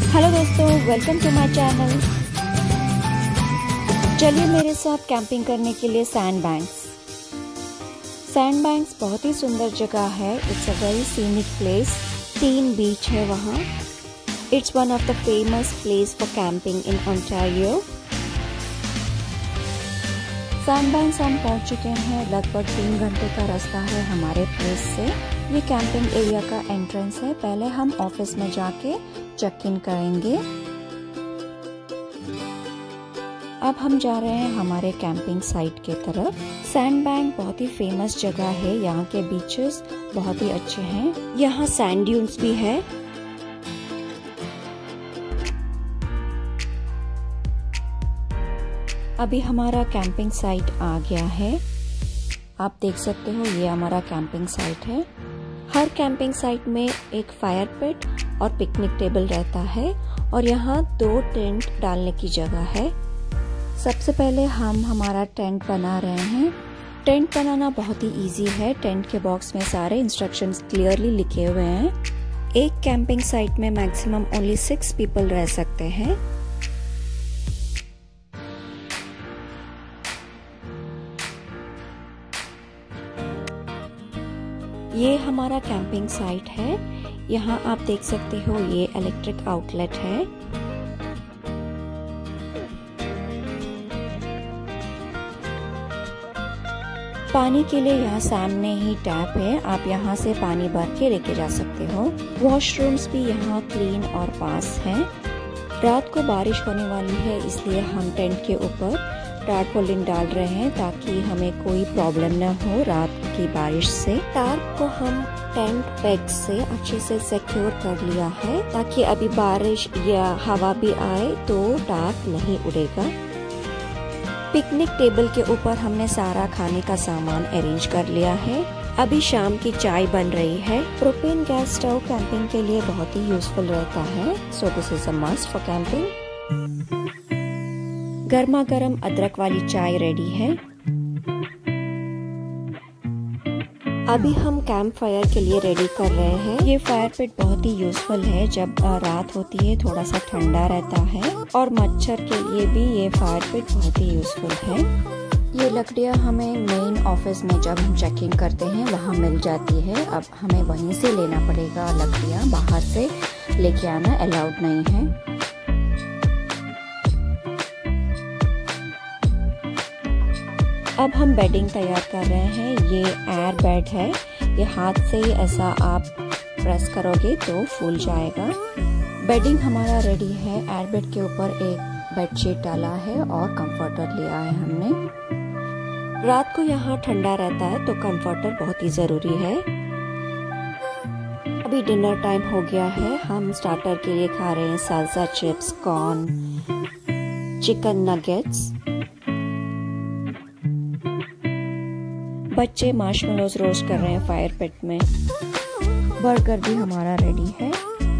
Hello दोस्तों, welcome to my channel. चलिए मेरे साथ कैंपिंग करने के लिए सैंड बैंक्स। सैंड बैंक्स बहुत ही सुंदर जगह है। It's a very scenic place. 3 बीच है वहाँ। It's one of the famous place for camping in Ontario. Sand banks हम पहुँच चुके हैं। लगभग 3 घंटे का रास्ता है हमारे प्लेस से। ये कैंपिंग एरिया का एंट्रेंस है। पहले हम ऑफिस में जाके चेक इन करेंगे। अब हम जा रहे हैं हमारे कैंपिंग साइट के तरफ। सैंड बैंक बहुत ही फेमस जगह है। यहाँ के बीचेस बहुत ही अच्छे हैं। यहाँ सैंड ड्यून्स भी है। अभी हमारा कैंपिंग साइट आ गया है। आप देख सकते हो ये हमारा कैंपिंग साइट है। हर कैंपिंग साइट में एक फायर पिट और पिकनिक टेबल रहता है और यहाँ 2 टेंट डालने की जगह है। सबसे पहले हम हमारा टेंट बना रहे हैं। टेंट बनाना बहुत ही इजी है। टेंट के बॉक्स में सारे इंस्ट्रक्शंस क्लियरली लिखे हुए हैं। एक कैंपिंग साइट में मैक्सिमम ओनली 6 पीपल रह सकते हैं। ये हमारा कैंपिंग साइट है। यहाँ आप देख सकते हो ये इलेक्ट्रिक आउटलेट है। पानी के लिए यहाँ सामने ही टैप है। आप यहाँ से पानी भर के लेके जा सकते हो। वॉशरूम्स भी यहाँ क्लीन और पास हैं। रात को बारिश होने वाली है, इसलिए हम टेंट के ऊपर टारपोलिन डाल रहे हैं ताकि हमें कोई प्रॉब्लम न हो रात की बारिश से। टार्प को हम टेंट पेग से अच्छे से सिक्योर कर लिया है ताकि अभी बारिश या हवा भी आए तो टार्प नहीं उड़ेगा। पिकनिक टेबल के ऊपर हमने सारा खाने का सामान अरेंज कर लिया है। अभी शाम की चाय बन रही है। प्रोपेन गैस स्टोव कैंपिंग के लिए बहुत ही यूजफुल रहता है। So this is a must for camping. गर्मा गर्म अदरक वाली चाय रेडी है। अभी हम कैंप फायर के लिए रेडी कर रहे हैं। ये फायर पिट बहुत ही यूजफुल है। जब रात होती है थोड़ा सा ठंडा रहता है और मच्छर के लिए भी ये फायर पिट बहुत ही यूजफुल है। ये लकड़ियाँ हमें मेन ऑफिस में जब हम चेकिंग करते हैं वहाँ मिल जाती है। अब हमें वहीं से लेना पड़ेगा लकड़ियाँ। बाहर से लेके आना अलाउड नहीं है। अब हम बेडिंग तैयार कर रहे हैं। ये एयर बेड है। ये हाथ से ही ऐसा आप प्रेस करोगे तो फूल जाएगा। बेडिंग हमारा रेडी है। एयर बेड के ऊपर एक बेडशीट डाला है और कंफर्टर लिया है हमने। रात को यहाँ ठंडा रहता है तो कंफर्टर बहुत ही जरूरी है। अभी डिनर टाइम हो गया है। हम स्टार्टर के लिए खा रहे हैं salsa chips, corn, chicken nuggets. बच्चे मार्शमेलोज रोस्ट कर रहे हैं फायर पिट में। बर्गर भी हमारा रेडी है।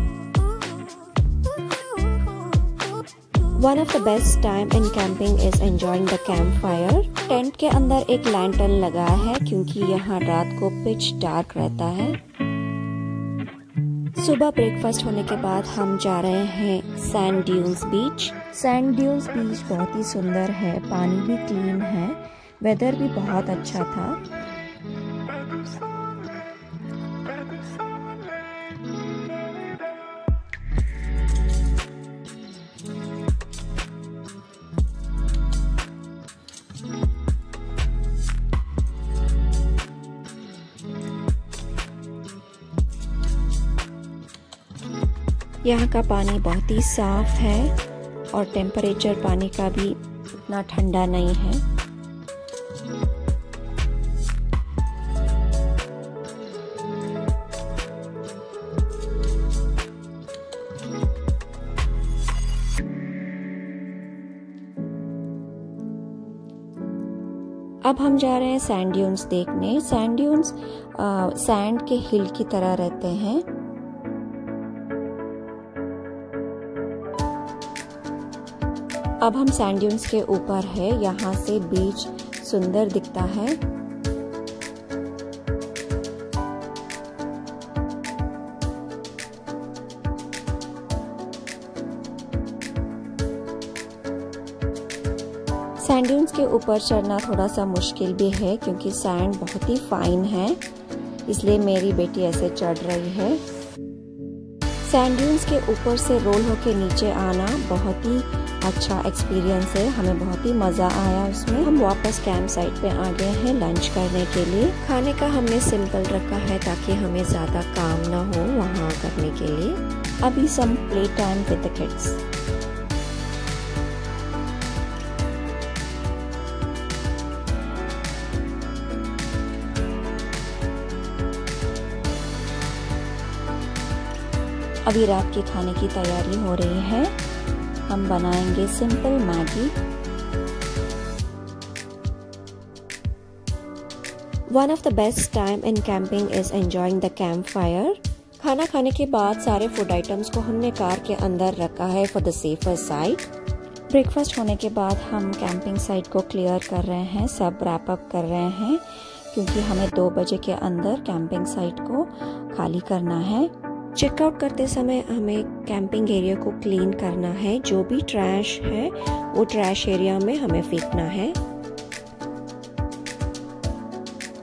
One of the best time in camping is enjoying the camp fire. Tent के अंदर एक लैंटर्न लगा है क्योंकि यहाँ रात को पिच डार्क रहता है। सुबह ब्रेकफास्ट होने के बाद हम जा रहे हैं sand dunes beach. Sand dunes beach बहुत ही सुंदर है। पानी भी क्लीन है। वेदर भी बहुत अच्छा था। यहाँ का पानी बहुत ही साफ है और टेम्परेचर पानी का भी उतना ठंडा नहीं है। अब हम जा रहे हैं सैंड ड्यून्स देखने। सैंड ड्यून्स सैंड के हिल की तरह रहते हैं। अब हम सैंड ड्यून्स के ऊपर है। यहाँ से बीच सुंदर दिखता है। सैंड ड्यून्स के ऊपर चढ़ना थोड़ा सा मुश्किल भी है क्योंकि सैंड बहुत ही फाइन है, इसलिए मेरी बेटी ऐसे चढ़ रही है। सैंड ड्यून्स के ऊपर से रोल होके नीचे आना बहुत ही अच्छा एक्सपीरियंस है, हमें बहुत ही मज़ा आया उसमें। हम वापस कैंप साइट पे आ गए हैं लंच करने के लिए। खाने का हमने सिंपल रखा है ताकि हमें ज़्यादा काम ना हो वहाँ करने के लिए। अभी some play time with the kids. अभी रात के खाने की तैयारी हो रही है। हम बनाएंगे simple Maggi. One of the best time in camping is enjoying the camp fire. खाना खाने के बाद सारे फूड आइटम्स को हमने कार के अंदर रखा है for the safer side. Breakfast होने के बाद हम कैंपिंग साइट को क्लियर कर रहे हैं, सब रैप अप कर रहे हैं क्योंकि हमें 2 बजे के अंदर कैंपिंग साइट को खाली करना है। चेकआउट करते समय हमें कैंपिंग एरिया को क्लीन करना है, जो भी ट्रैश है वो ट्रैश एरिया में हमें फेंकना है।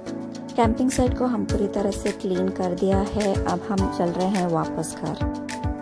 कैंपिंग साइट को हम पूरी तरह से क्लीन कर दिया है, अब हम चल रहे हैं वापस घर।